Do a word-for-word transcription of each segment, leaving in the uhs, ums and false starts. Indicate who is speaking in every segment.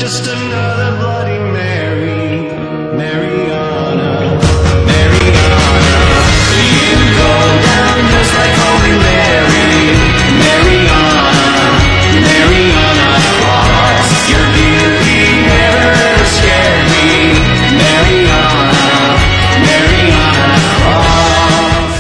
Speaker 1: Just another Bloody Mary, Mariana, Mariana. You go down just like Holy Mary, Mariana, Mariana Cross. Your beauty never ever scared me, Mariana, Mariana Cross.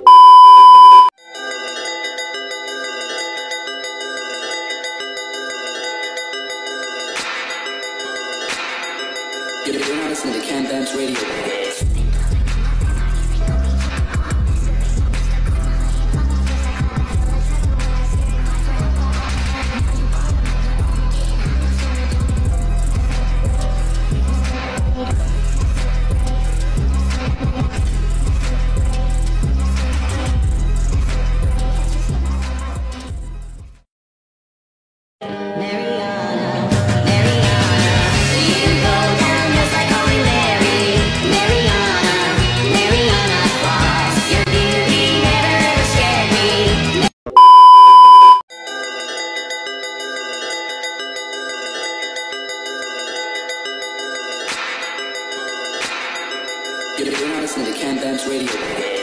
Speaker 2: You're not listening to Can Dance Radio. You're not listening to Can Dance Radio.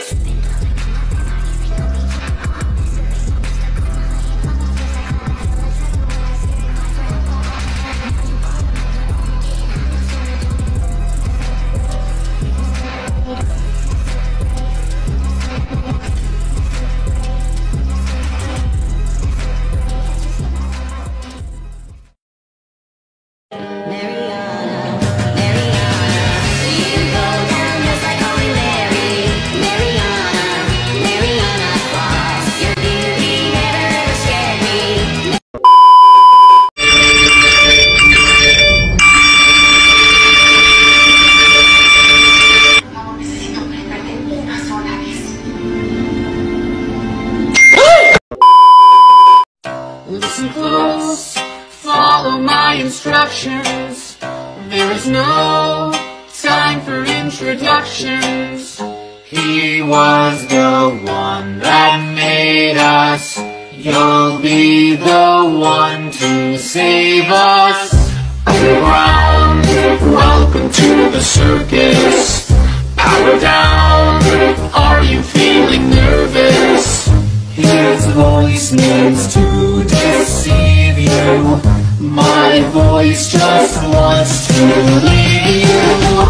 Speaker 3: Listen close, follow my instructions. There is no time for introductions. He was the one that made us. You'll be the one to save us. Around, welcome to the circus. Power down, are you feeling nervous? His voice needs to deceive you. My voice just wants to leave you.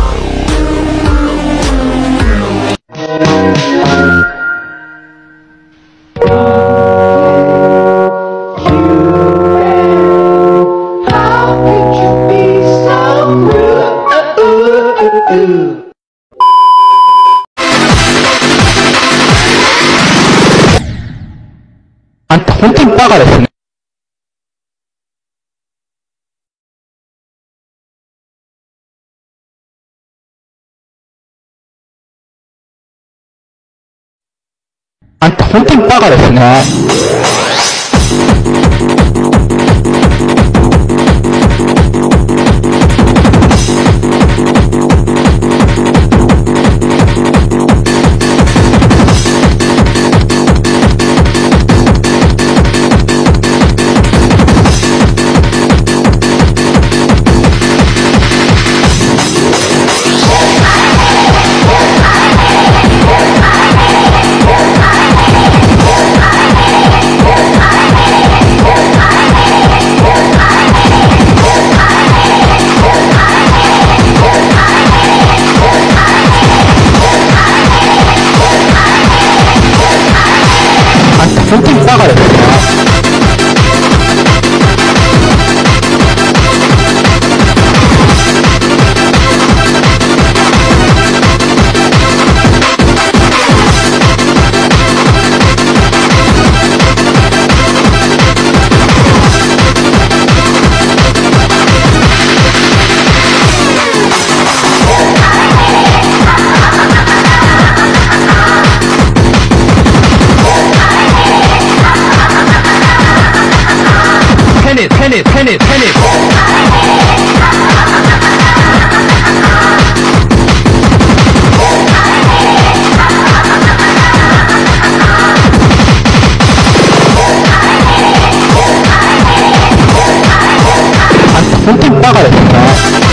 Speaker 3: How could you be so rude?
Speaker 4: あんた本当にバカですね。あんた本当にバカですね。本当にバカですね。Tennis, tennis, tennis, tennis. 本当にバカですね。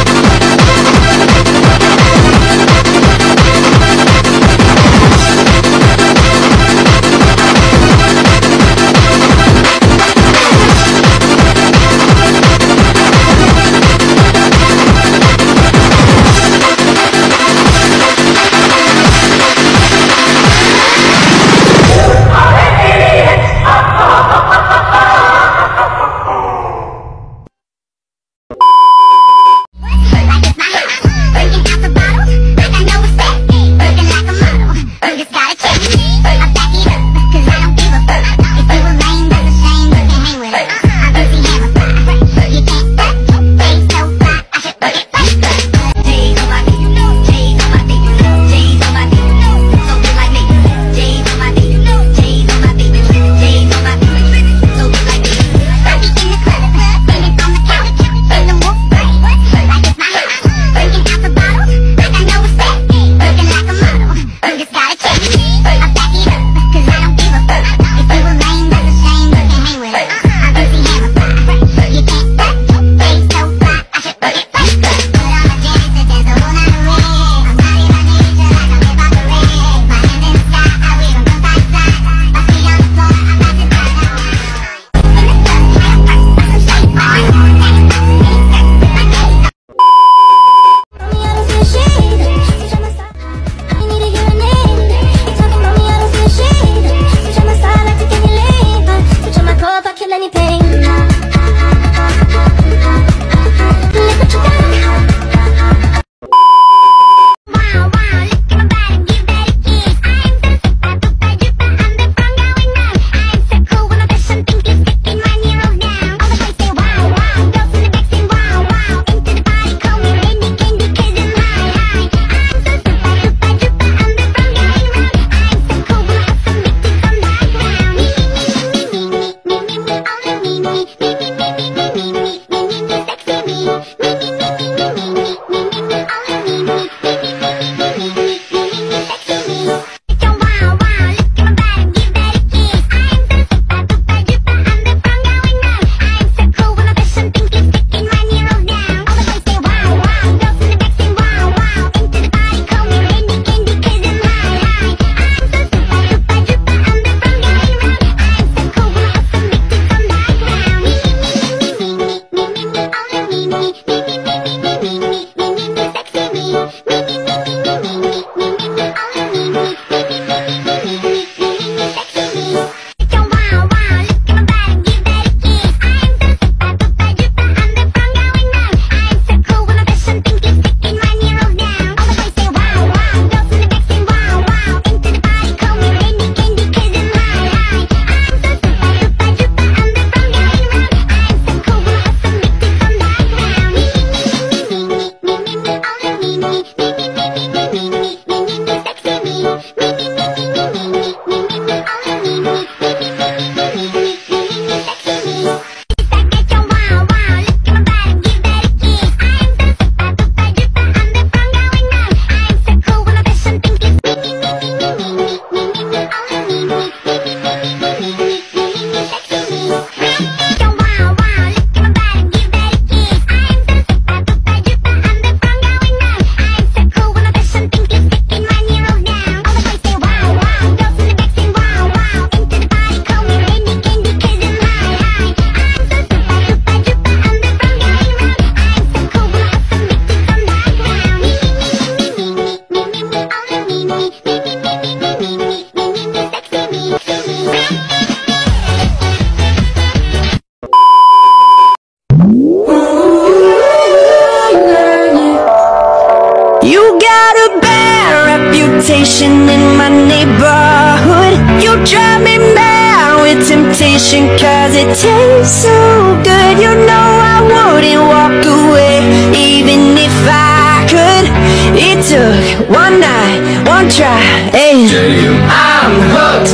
Speaker 5: temptation in my neighborhood. You drive me mad with temptation, cause it tastes so good. You know I wouldn't walk away, even if I could. It took one night, one try, and I'm hooked.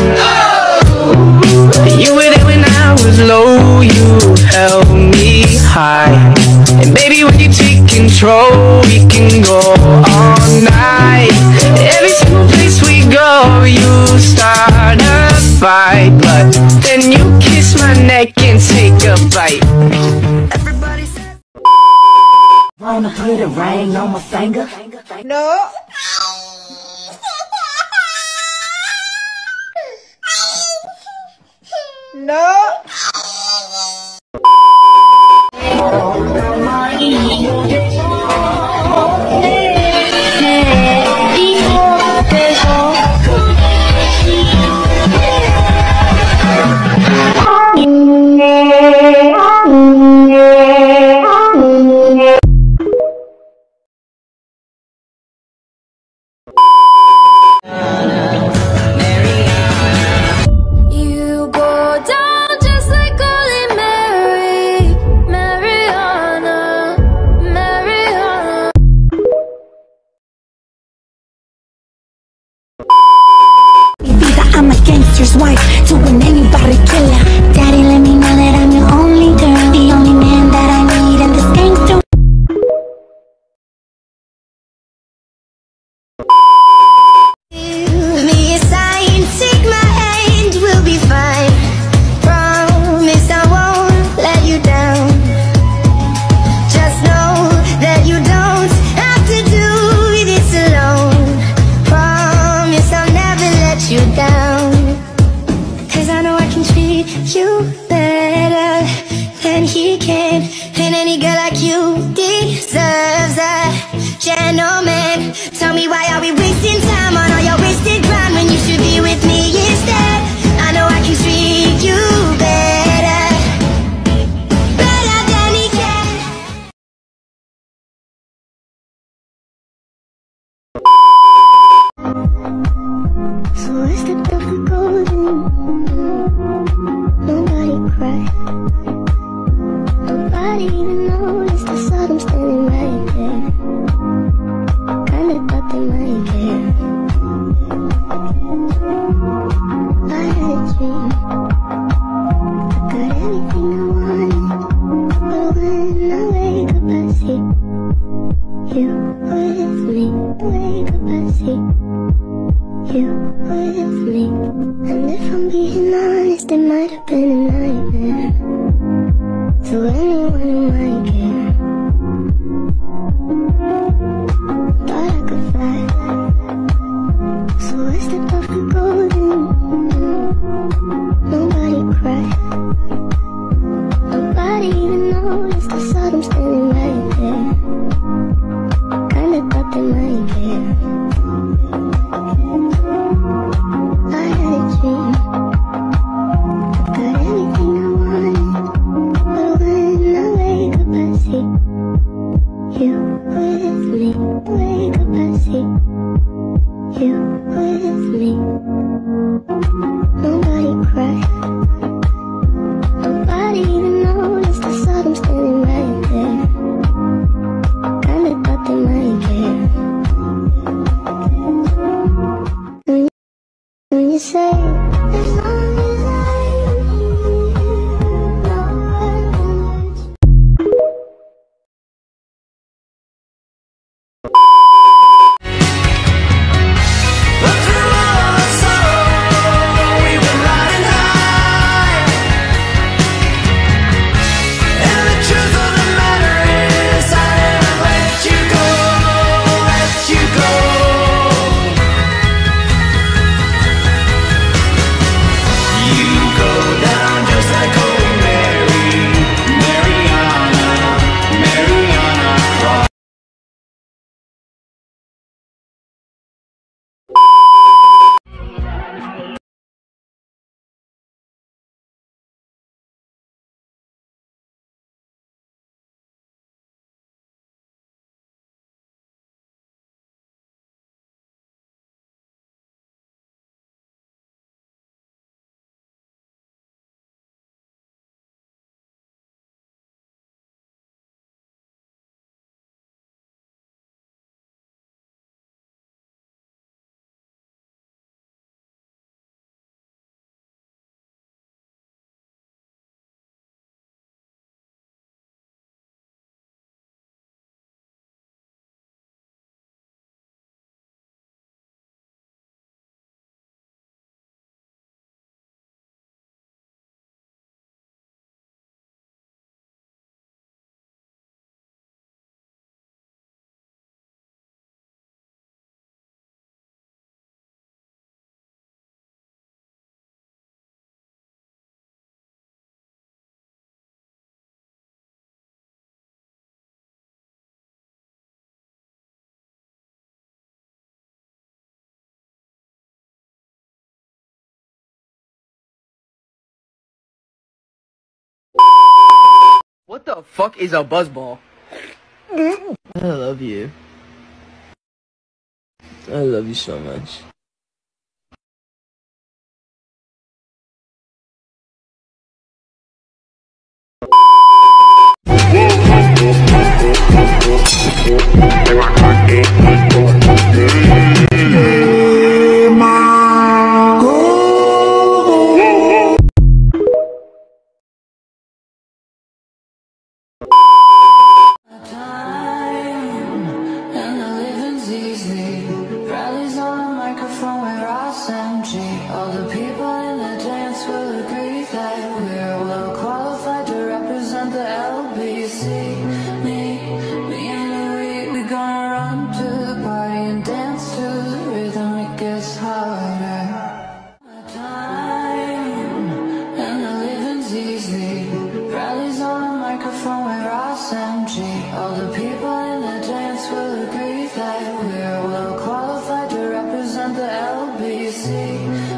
Speaker 5: Oh! You were there when I was low, you held me high. And baby, when you take control, we can go all night. Every single place we go, you start a fight, but then you kiss my neck and take a bite. Everybody says
Speaker 6: wanna put a ring on my finger?
Speaker 5: No. No. You go down just like Holy Mary, Mariana, Mariana. Vida, I'm a gangster's wife to an anybody killer. Daddy, let me know that I'm your only girl, the only man that I need in this gangster. Me a sign, take my hand, we'll be fine. Promise I won't let you down. Just know that you don't have to do this alone. Promise I'll never let you down. Cause I know I can treat you better than he can. And any girl like you deserves a gentleman. Tell me, why are we wasting time on all your wasted grind when you should be with me instead? I know I can treat you better, better than he can. So I stepped off the golden. Nobody cried. Nobody even noticed. I saw them standing right there. Kinda thought they might care. I had a dream. I got everything I wanted. But when I wake up I see you with me. Wake up I see you with me. And if I'm being honest, it might have been a nightmare. To anyone who might care. Thought I could fly. So I stepped off the golden. Nobody cried. Nobody even noticed. I saw them standing right there. Kinda thought they might care. I had a dream. I got everything I wanted. But when I wake up I see you with me. Wake up I see you with me. Nobody cried. Nobody even noticed. I saw them standing right there. Kinda thought they might
Speaker 7: What the fuck is a buzzball? I love you. I love you so much.
Speaker 8: All the people in the dance will agree that we're well qualified to represent the L B C. Me, me and we, we gonna run to the party and dance to the rhythm. It gets harder. My time and the living's easy. Rallies on the microphone with Ross M G. All the people in the dance will agree that we're well qualified to represent the L B C.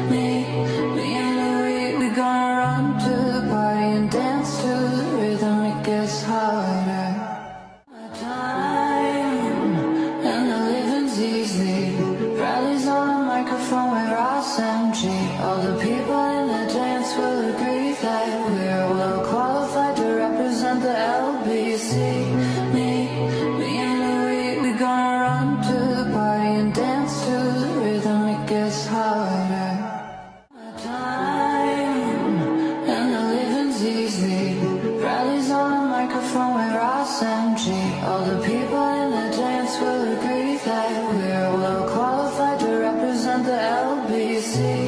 Speaker 8: All the people in the dance will agree that we're well qualified to represent the L B C. Me, me and we, we gonna run to the party and dance to the rhythm. It gets harder. My time and the living's easy. Rallies on the microphone with Ross M G. All the people in the dance will agree that we're well qualified to represent the L B C.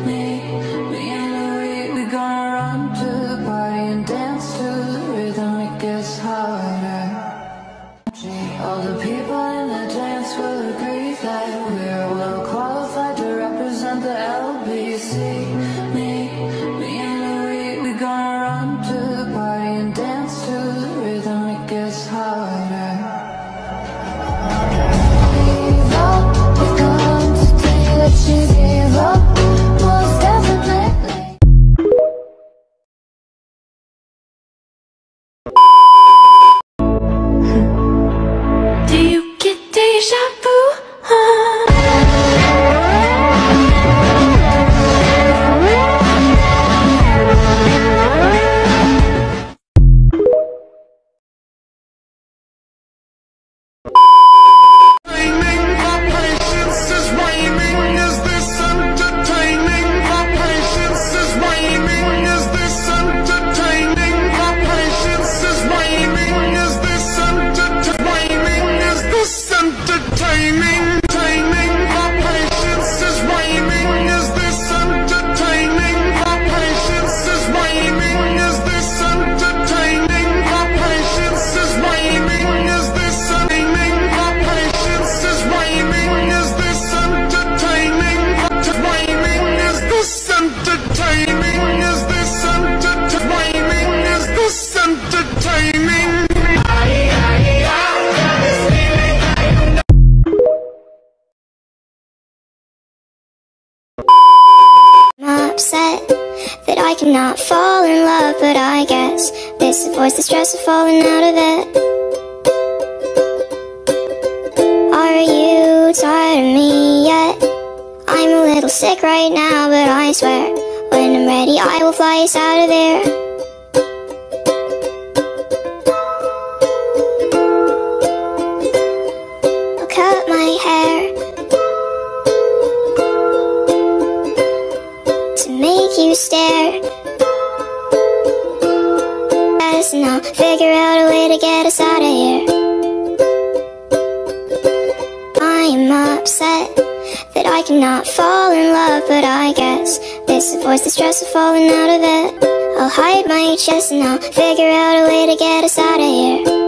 Speaker 8: All the people in the dance will agree that we're well qualified to represent the L B C. Me, me and we, we gonna run to the party and dance to the rhythm. It gets harder. Give up, we've come to take that you give up, most definitely.
Speaker 5: Do you get deja vu? Huh?
Speaker 9: Upset that I cannot fall in love, but I guess this avoids the stress of falling out of it. Are you tired of me yet? I'm a little sick right now, but I swear when I'm ready I will fly us out of here. I'll cut my hair to make you stare. Yes, and I'll figure out a way to get us out of here. I'm upset that I cannot fall in love, but I guess this avoids the stress of falling out of it. I'll hide my chest and I'll figure out a way to get us out of here.